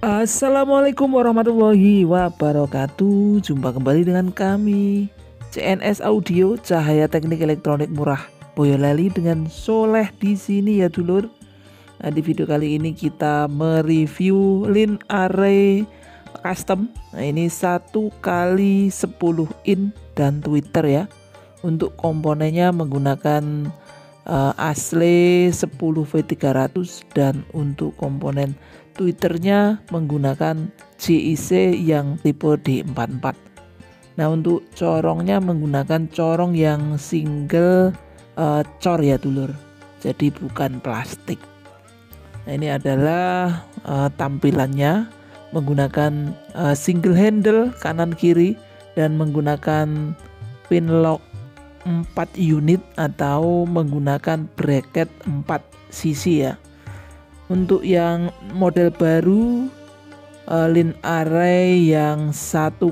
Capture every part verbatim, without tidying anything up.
Assalamualaikum warahmatullahi wabarakatuh. Jumpa kembali dengan kami C N S Audio, Cahaya Teknik Elektronik Murah Boyolali dengan Soleh di sini ya dulur. Nah, di video kali ini kita mereview line array custom. Nah, ini satu kali sepuluh in dan tweeter ya. Untuk komponennya menggunakan uh, Asle sepuluh V tiga ratus dan untuk komponen tweeternya menggunakan J I C yang tipe D empat puluh empat. Nah, untuk corongnya menggunakan corong yang single uh, cor ya dulur, jadi bukan plastik. Nah, ini adalah uh, tampilannya menggunakan uh, single handle kanan kiri dan menggunakan pin lock empat unit atau menggunakan bracket empat sisi ya. Untuk yang model baru uh, line array yang satu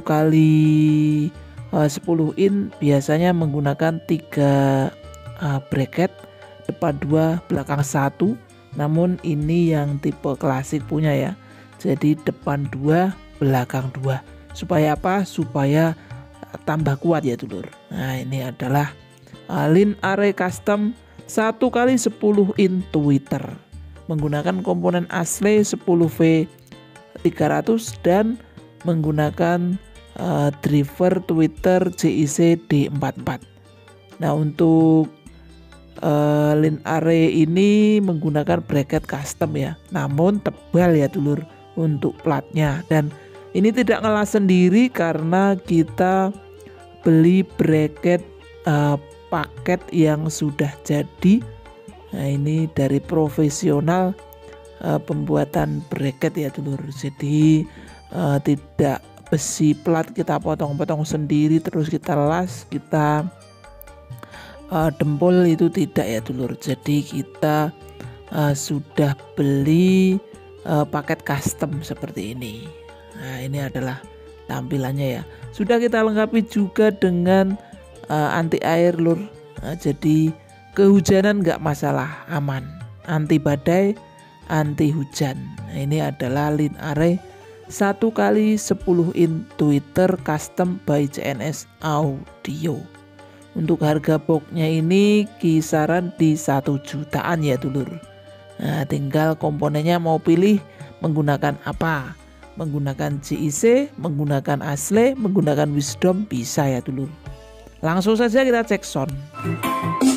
kali sepuluh in biasanya menggunakan tiga uh, bracket, depan dua belakang satu. Namun ini yang tipe klasik punya ya, jadi depan dua belakang dua. Supaya apa? Supaya tambah kuat ya dulur. Nah, ini adalah uh, line array custom satu kali sepuluh in tweeter menggunakan komponen Asle sepuluh V tiga ratus dan menggunakan uh, driver tweeter J I C D empat puluh empat. Nah, untuk uh, line array ini menggunakan bracket custom ya, namun tebal ya dulur untuk platnya, dan ini tidak ngelas sendiri karena kita beli bracket uh, paket yang sudah jadi. Nah, ini dari profesional uh, pembuatan bracket ya dulur. Jadi uh, tidak besi plat kita potong-potong sendiri terus kita las, kita uh, dempul, itu tidak ya dulur. Jadi kita uh, sudah beli uh, paket custom seperti ini. Nah, ini adalah tampilannya ya. Sudah kita lengkapi juga dengan uh, anti air lur. Nah, jadi kehujanan nggak masalah, aman, anti badai, anti hujan. Nah, ini adalah line array satu kali sepuluh in tweeter custom by C N S Audio. Untuk harga boxnya ini kisaran di satu jutaan ya dulur. Nah, tinggal komponennya mau pilih menggunakan apa, menggunakan J I C, menggunakan Asle, menggunakan Wisdom, bisa ya dulur. Langsung saja kita cek sound.